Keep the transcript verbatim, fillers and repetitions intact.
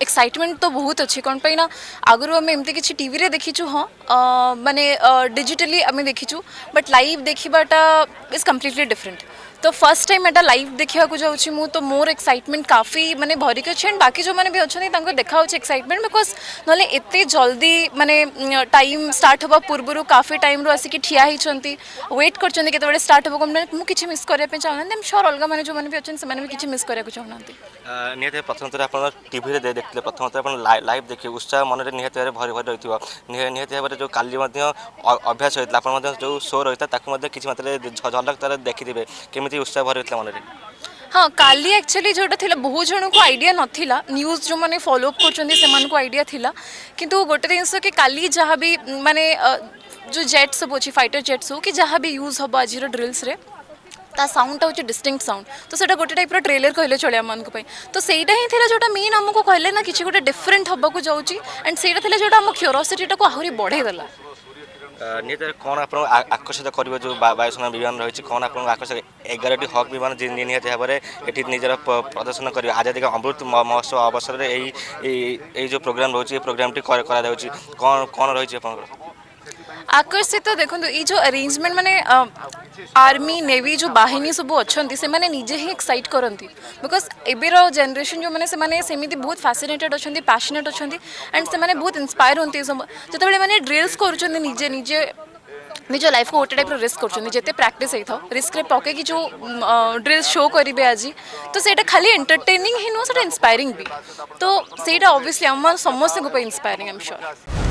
Excitement तो बहुत अच्छी कौन पाई ना आगु आम एमती किसी टीवी रे देखीचु हाँ माने डिजिटली आम देखीचु बट लाइव देखाटा इज कम्प्लीटली डिफरेंट तो फर्स्ट टाइम एटा लाइव देखा जाऊँगी मु तो मोर एक्साइटमेंट काफ़ी माने भरिक अच्छे एंड बाकी जो मैंने भी अच्छा देखा एक्साइटमेंट बिकज ना एत जल्दी माने टाइम स्टार्ट हवा पूर्व काफ़ी टाइम रू आसिक ठिया होती वेट कर स्टार्ट हम मुझे मिस करने चाहूना आई एम श्योर अलग मैंने जो मैंने भी अच्छे से भी किसी मिस करने चाहूना निहत प्रथम थर आप टीवी देखते प्रथम थर लाइव देखिए उत्साह मन में निहत भरी भरी रही निहत भाव जो काली अभ्यास होता है जो शो रही है किसी मात्रा झलक तार देखिथे केमी उत्साह भरी होता मन में हाँ काली एक्चुअली जोटा थिला बहुत जन को आइडिया नथिला न्यूज़ जो मैंने फॉलो अप कर आइडिया थिला किंतु गोटे जिनस कि काली जहाँ भी माने जो जेट सब अच्छी फाइटर जेट्स हो कि जहाँ भी यूज हम आज ड्रिल्स रे ता साउंडटा हूँ डिस्टिंक्ट साउंड तो सेटा गोटे टाइप ट्रेलर कहले चले आम तो सहीटा ही था जोटा मेन आमको कहले ना किसी गोटे डिफरेंट हवा जाऊँगी एंड से जोटा आम क्यूरोसिटी को आहरी बढ़ेदेला निहत कौन आप आकर्षित कर जो वायुसेना विमान रही कौन आप आकर्षित एगार हक विमान निहत भाव में निजर प्रदर्शन कर आजादी का अमृत महोत्सव अवसर में जो प्रोग्राम रोचे प्रोग्राम कौन कौन रही आकर्षित तो देखो ये जो अरेंजमेंट माने आर्मी नेवी जो बाहिनी सब अच्छा से माने निजे ही एक्साइट करती बिकज एबेर जनरेशन जो मैंने से सेमती बहुत फैसिनेटेड अच्छा पैशनेट अच्छा एंड से बहुत इंस्पायर होती सब जो मैंने ड्रिल्स कर निजे निजे निज लाइफ को गोटे टाइप रिस्क करते प्रैक्टिस होता रिस्क रे पके जो ड्रिल्स शो करेंगे आज तो सेटा खाली एंटरटेनिंग ही नुह से इंस्पायरिंग भी तो सेटा ऑब्वियसली आम समस्त को इंस्पायरिंग आई एम श्योर।